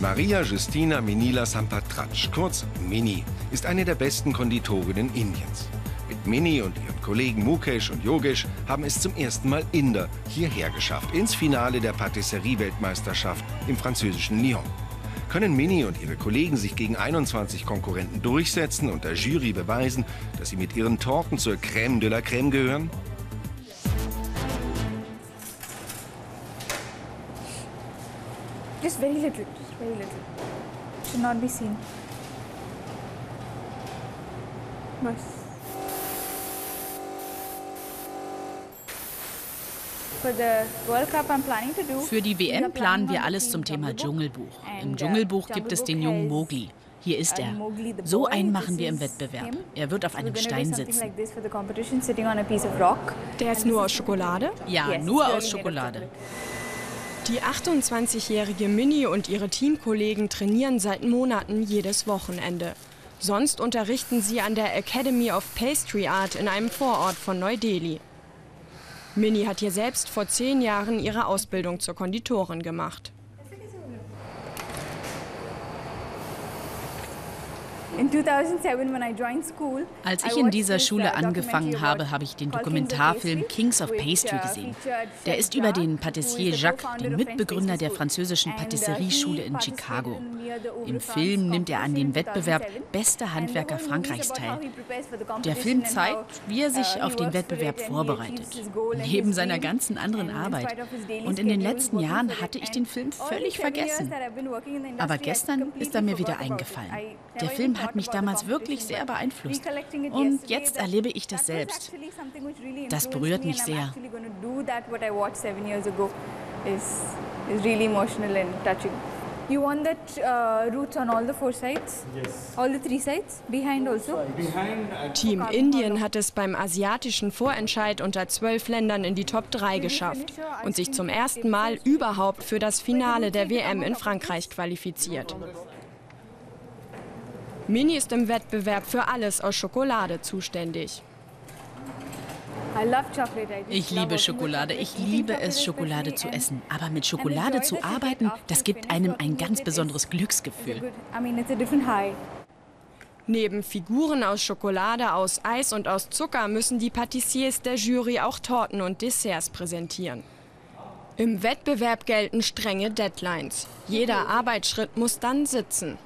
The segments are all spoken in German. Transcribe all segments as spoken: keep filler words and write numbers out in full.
Maria Justina Minila Sampatrach, kurz Mini, ist eine der besten Konditorinnen Indiens. Mit Mini und ihren Kollegen Mukesh und Yogesh haben es zum ersten Mal Inder hierher geschafft, ins Finale der Patisserie-Weltmeisterschaft im französischen Lyon. Können Mini und ihre Kollegen sich gegen einundzwanzig Konkurrenten durchsetzen und der Jury beweisen, dass sie mit ihren Torten zur Crème de la Crème gehören? Just very little, just very little. Should not be seen. Bas. Für die W M planen wir alles zum Thema Dschungelbuch. Im Dschungelbuch gibt es den jungen Mowgli. Hier ist er. So einen machen wir im Wettbewerb. Er wird auf einem Stein sitzen. Der ist nur aus Schokolade? Ja, nur aus Schokolade. Die achtundzwanzigjährige Mini und ihre Teamkollegen trainieren seit Monaten jedes Wochenende. Sonst unterrichten sie an der Academy of Pastry Art in einem Vorort von Neu-Delhi. Mini hat hier selbst vor zehn Jahren ihre Ausbildung zur Konditorin gemacht. Als ich in dieser Schule angefangen habe, habe ich den Dokumentarfilm Kings of Pastry gesehen. Der ist über den Patissier Jacques, den Mitbegründer der französischen Patisserieschule in Chicago. Im Film nimmt er an dem Wettbewerb Bester Handwerker Frankreichs teil. Der Film zeigt, wie er sich auf den Wettbewerb vorbereitet, neben seiner ganzen anderen Arbeit. Und in den letzten Jahren hatte ich den Film völlig vergessen. Aber gestern ist er mir wieder eingefallen. Der Film hat mich damals wirklich sehr beeinflusst. Und jetzt erlebe ich das selbst. Das berührt mich sehr. You want that uh, roots on all the four sides? Yes. All the three sides? Behind also? Team Indien hat es beim asiatischen Vorentscheid unter zwölf Ländern in die Top drei geschafft und sich zum ersten Mal überhaupt für das Finale der W M in Frankreich qualifiziert. Mini ist im Wettbewerb für alles aus Schokolade zuständig. Ich liebe Schokolade. Ich liebe es, Schokolade zu essen. Aber mit Schokolade zu arbeiten, das gibt einem ein ganz besonderes Glücksgefühl. Neben Figuren aus Schokolade, aus Eis und aus Zucker müssen die Patissiers der Jury auch Torten und Desserts präsentieren. Im Wettbewerb gelten strenge Deadlines. Jeder Arbeitsschritt muss dann sitzen.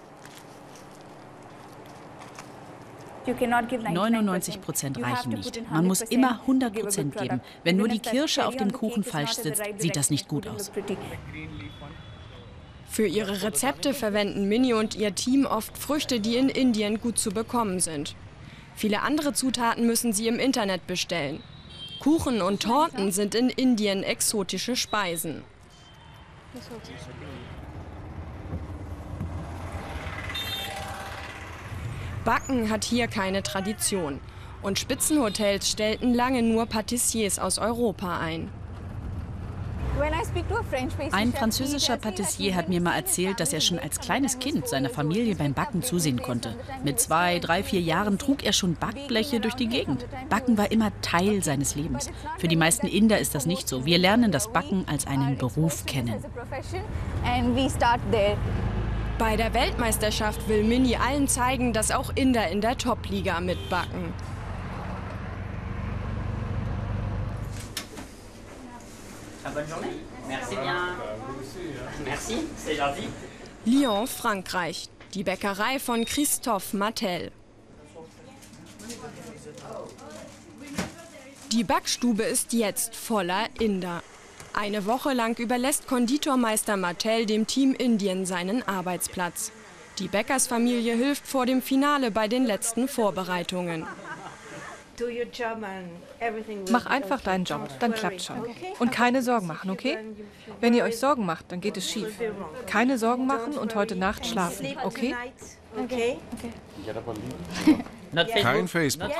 neunundneunzig Prozent reichen nicht. Man muss immer hundert Prozent geben. Wenn nur die Kirsche auf dem Kuchen falsch sitzt, sieht das nicht gut aus. Für ihre Rezepte verwenden Mini und ihr Team oft Früchte, die in Indien gut zu bekommen sind. Viele andere Zutaten müssen sie im Internet bestellen. Kuchen und Torten sind in Indien exotische Speisen. Backen hat hier keine Tradition. Und Spitzenhotels stellten lange nur Patissiers aus Europa ein. Ein französischer Patissier hat mir mal erzählt, dass er schon als kleines Kind seiner Familie beim Backen zusehen konnte. Mit zwei, drei, vier Jahren trug er schon Backbleche durch die Gegend. Backen war immer Teil seines Lebens. Für die meisten Inder ist das nicht so. Wir lernen das Backen als einen Beruf kennen. Bei der Weltmeisterschaft will Mini allen zeigen, dass auch Inder in der Top-Liga mitbacken. Lyon, Frankreich. Die Bäckerei von Christophe Martel. Die Backstube ist jetzt voller Inder. Eine Woche lang überlässt Konditormeister Martel dem Team Indien seinen Arbeitsplatz. Die Bäckersfamilie hilft vor dem Finale bei den letzten Vorbereitungen. Mach einfach deinen Job, dann klappt schon. Und keine Sorgen machen, okay? Wenn ihr euch Sorgen macht, dann geht es schief. Keine Sorgen machen und heute Nacht schlafen, okay? Okay. Kein Facebook.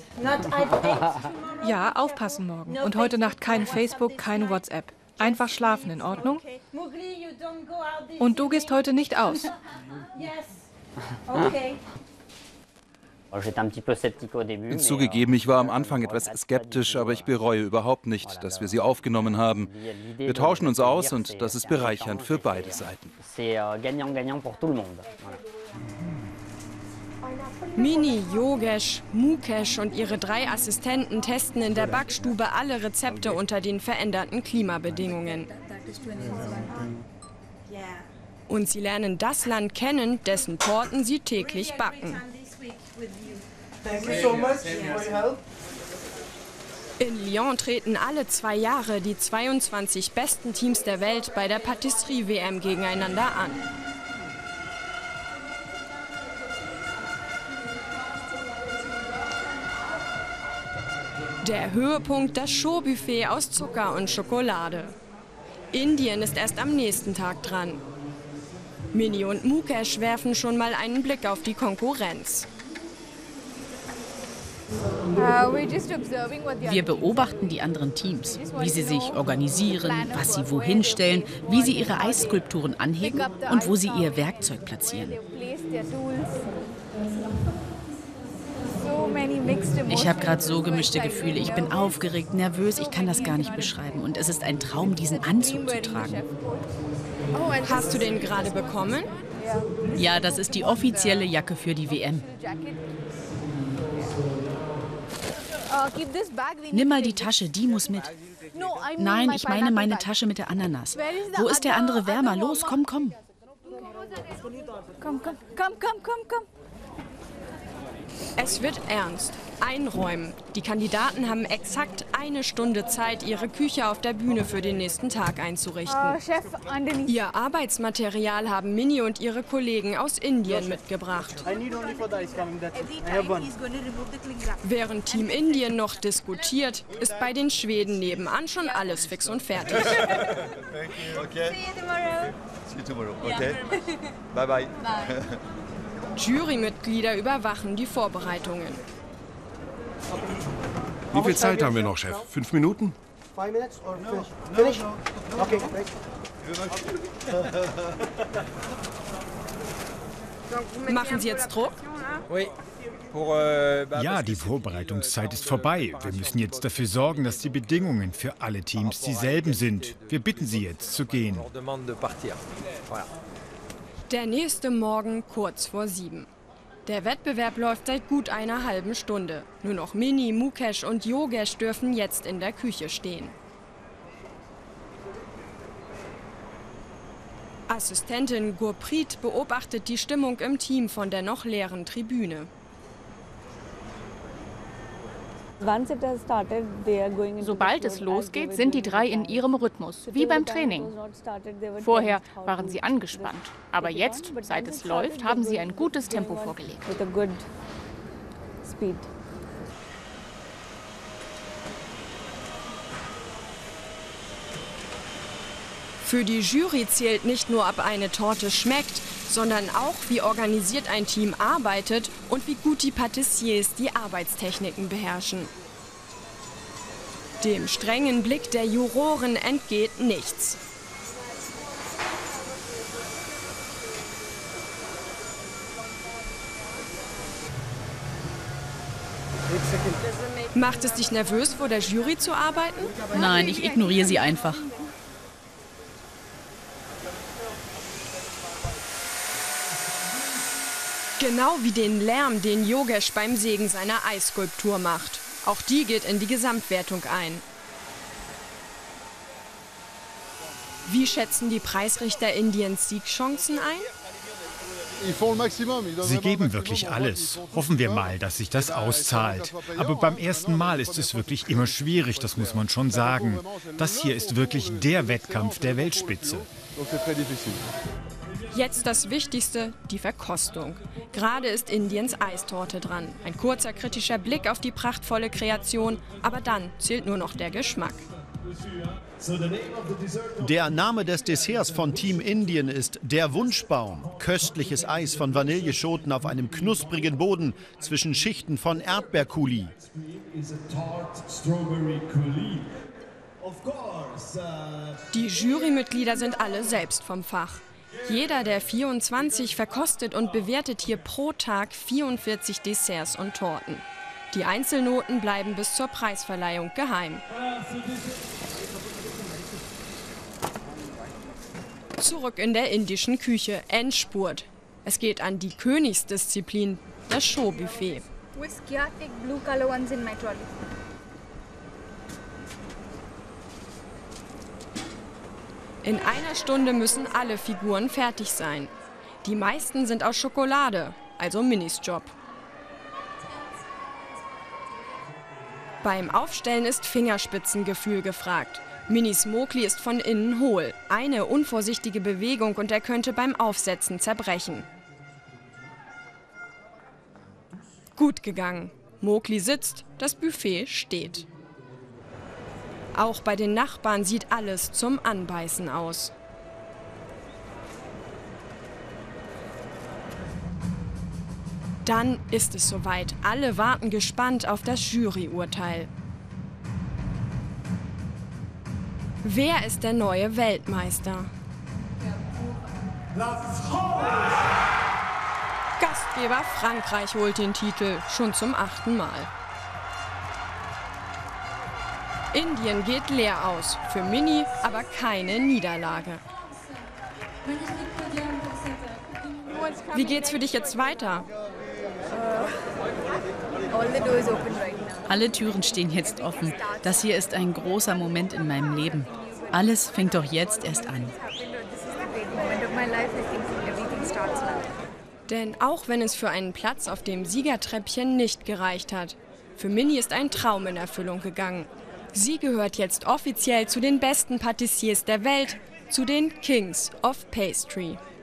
Ja, aufpassen morgen. Und heute Nacht kein Facebook, kein WhatsApp. Einfach schlafen, in Ordnung? Und du gehst heute nicht aus. Zugegeben, ich war am Anfang etwas skeptisch, aber ich bereue überhaupt nicht, dass wir sie aufgenommen haben. Wir tauschen uns aus und das ist bereichernd für beide Seiten. Mini, Yogesh, Mukesh und ihre drei Assistenten testen in der Backstube alle Rezepte unter den veränderten Klimabedingungen. Und sie lernen das Land kennen, dessen Torten sie täglich backen. In Lyon treten alle zwei Jahre die zweiundzwanzig besten Teams der Welt bei der Patisserie-W M gegeneinander an. Der Höhepunkt, das Showbuffet aus Zucker und Schokolade. Indien ist erst am nächsten Tag dran. Mini und Mukesh werfen schon mal einen Blick auf die Konkurrenz. Wir beobachten die anderen Teams, wie sie sich organisieren, was sie wohin stellen, wie sie ihre Eisskulpturen anheben und wo sie ihr Werkzeug platzieren. Ich habe gerade so gemischte Gefühle. Ich bin aufgeregt, nervös, ich kann das gar nicht beschreiben. Und es ist ein Traum, diesen Anzug zu tragen. Hast du den gerade bekommen? Ja, das ist die offizielle Jacke für die W M. Nimm mal die Tasche, die muss mit. Nein, ich meine meine Tasche mit der Ananas. Wo ist der andere Wärmer? Los, komm, komm. Komm, komm, komm, komm, komm, komm. Es wird ernst. Einräumen. Die Kandidaten haben exakt eine Stunde Zeit, ihre Küche auf der Bühne für den nächsten Tag einzurichten. Uh, Chef, underneath. Ihr Arbeitsmaterial haben Mini und ihre Kollegen aus Indien mitgebracht. Während Team Indien noch diskutiert, ist bei den Schweden nebenan schon alles fix und fertig. Okay. See you tomorrow. Okay. Bye bye. Jurymitglieder überwachen die Vorbereitungen. Wie viel Zeit haben wir noch, Chef? Fünf Minuten? Machen Sie jetzt Druck? Ja, die Vorbereitungszeit ist vorbei. Wir müssen jetzt dafür sorgen, dass die Bedingungen für alle Teams dieselben sind. Wir bitten Sie jetzt zu gehen. Der nächste Morgen kurz vor sieben. Der Wettbewerb läuft seit gut einer halben Stunde. Nur noch Mini, Mukesh und Yogesh dürfen jetzt in der Küche stehen. Assistentin Gurpreet beobachtet die Stimmung im Team von der noch leeren Tribüne. Sobald es losgeht, sind die drei in ihrem Rhythmus, wie beim Training. Vorher waren sie angespannt, aber jetzt, seit es läuft, haben sie ein gutes Tempo vorgelegt. Für die Jury zählt nicht nur, ob eine Torte schmeckt, sondern auch, wie organisiert ein Team arbeitet und wie gut die Patissiers die Arbeitstechniken beherrschen. Dem strengen Blick der Juroren entgeht nichts. Macht es dich nervös, vor der Jury zu arbeiten? Nein, ich ignoriere sie einfach. Genau wie den Lärm, den Yogesh beim Sägen seiner Eisskulptur macht. Auch die geht in die Gesamtwertung ein. Wie schätzen die Preisrichter Indiens Siegchancen ein? Sie geben wirklich alles. Hoffen wir mal, dass sich das auszahlt. Aber beim ersten Mal ist es wirklich immer schwierig, das muss man schon sagen. Das hier ist wirklich der Wettkampf der Weltspitze. Jetzt das Wichtigste, die Verkostung. Gerade ist Indiens Eistorte dran. Ein kurzer kritischer Blick auf die prachtvolle Kreation, aber dann zählt nur noch der Geschmack. Der Name des Desserts von Team Indien ist der Wunschbaum. Köstliches Eis von Vanilleschoten auf einem knusprigen Boden zwischen Schichten von Erdbeercoulis. Die Jurymitglieder sind alle selbst vom Fach. Jeder der vierundzwanzig verkostet und bewertet hier pro Tag vierundvierzig Desserts und Torten. Die Einzelnoten bleiben bis zur Preisverleihung geheim. Zurück in der indischen Küche, Endspurt. Es geht an die Königsdisziplin, das Showbuffet. In einer Stunde müssen alle Figuren fertig sein. Die meisten sind aus Schokolade, also Minis Job. Beim Aufstellen ist Fingerspitzengefühl gefragt. Minis Mowgli ist von innen hohl. Eine unvorsichtige Bewegung und er könnte beim Aufsetzen zerbrechen. Gut gegangen. Mowgli sitzt, das Buffet steht. Auch bei den Nachbarn sieht alles zum Anbeißen aus. Dann ist es soweit. Alle warten gespannt auf das Juryurteil. Wer ist der neue Weltmeister? Gastgeber Frankreich holt den Titel, schon zum achten Mal. Indien geht leer aus, für Mini aber keine Niederlage. Wie geht's für dich jetzt weiter? Alle Türen stehen jetzt offen. Das hier ist ein großer Moment in meinem Leben. Alles fängt doch jetzt erst an. Denn auch wenn es für einen Platz auf dem Siegertreppchen nicht gereicht hat, für Mini ist ein Traum in Erfüllung gegangen. Sie gehört jetzt offiziell zu den besten Patissiers der Welt, zu den Kings of Pastry.